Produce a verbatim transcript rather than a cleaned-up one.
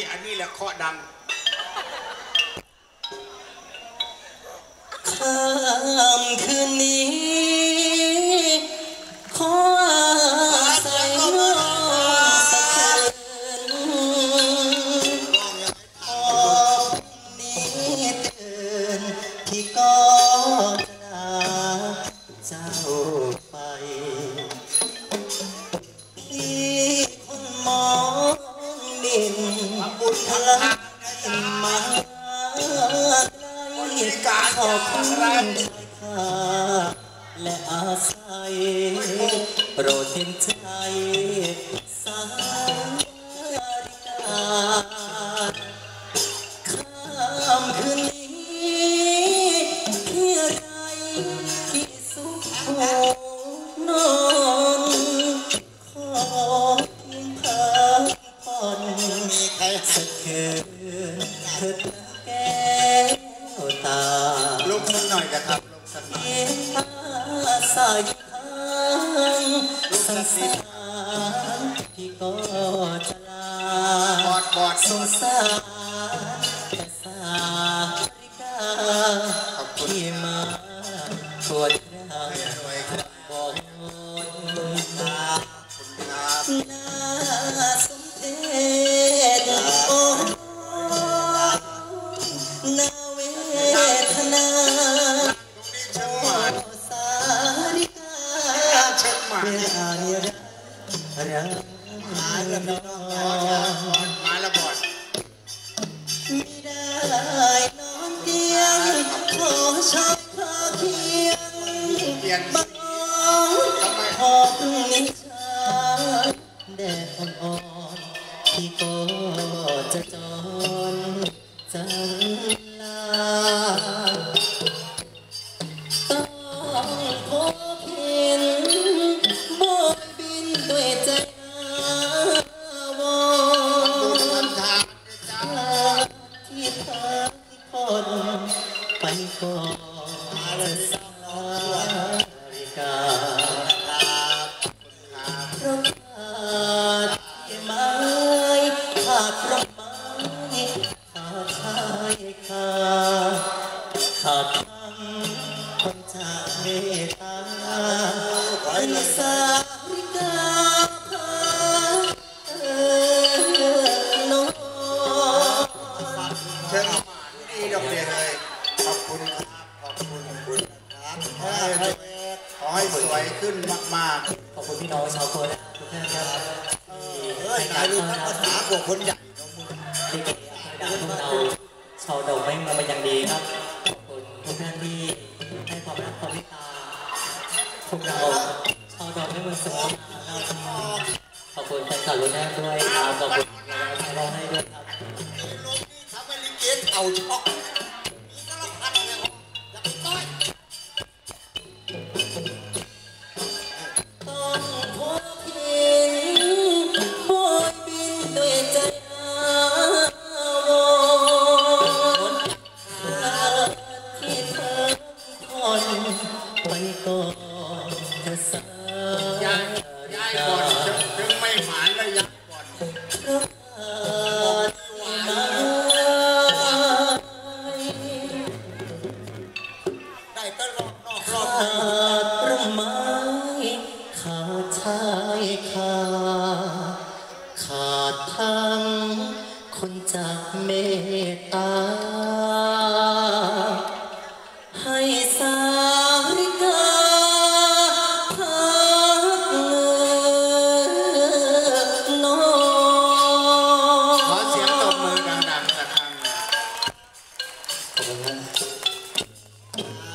อันนี้แหละเคาะดังค่ำคืนนี้ขออาศัยน้องสักคืนพอนี้ตื่นพี่ก็จะลาเจ้าไปพี่คนมองดินบุญพลังมาขอบคุณค่าและอาศัยโปรดเห็นใจสาริกาค่ำคืนนี้ที่ไรที่สุขนอนขอเพียงพักผ่อนสักคืนเถิดแก้วตาลุกสักหน่อยกันครับลุกสักหน่อยสายทางสังสารพี่ก็จะลาบอดบอดสงสารแต่สาริกาที่มาปวดร้าวบอกน่าสมเพชโอ้นาเวทนาสาริกาเวลาเนียรักรักมาแล้วบอดมาแล้วบอดไม่ได้นอนเตียงขอชอบขอเคียงเปลี่ยนบ้องขอพึ่งนิชาแดดอ่อนๆที่ก็จะจรจังลาต้องพบเห็นโบยบินด้วยใจอาวรณ์ที่พักคนไปก่อนสาริกาเพราะขาดที่ไม้ขาดร่มไม้ขาดชายคาขาดทางคนจากเมตตาเป็นสาริกาเออน้องเชิญนี่ดอกเดียเลยขอบคุณครับขอบคุณคุณครับขอให้สวยขึ้นมากๆขอบคุณพี่น้องชาวโคราชทุกท่านครับเฮ้ยนายรู้ภาษาพวกคนใหญ่ที่เก่งดังพวกเราชาวดอกไม้มาเป็นอย่างดีครับขอบคุณทุกท่านที่ให้ความรักความเมตตาพวกเราชาวดอกไม้เมืองสมุทรขอบคุณแฟนคลับรุ่นแรกด้วยครับขอบคุณเราให้ด้วยครับทำให้ลิเกเอาช็อกไปก่อนเธอสายย้ายก่อนถึงไม่หมานเลยย้ายก่อนได้ก็รอบนอกรอบขาดร่มไม้ขาดชายคาขาดทางคนจากเมตตาให้สาริกาพักน้องขอเสียงตบมือดังๆสักครั้งขอบคุณครับ